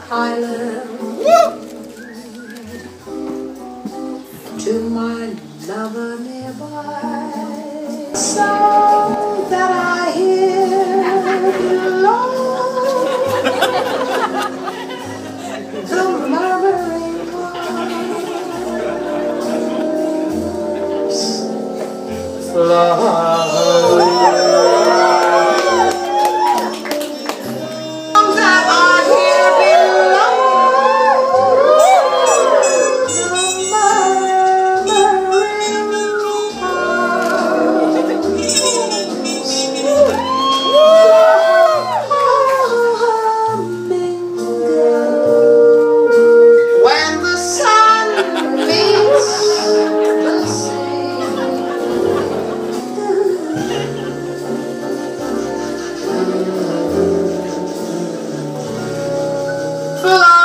island to my lover nearby, so that I hear below the murmuring waters flow. Flamingo.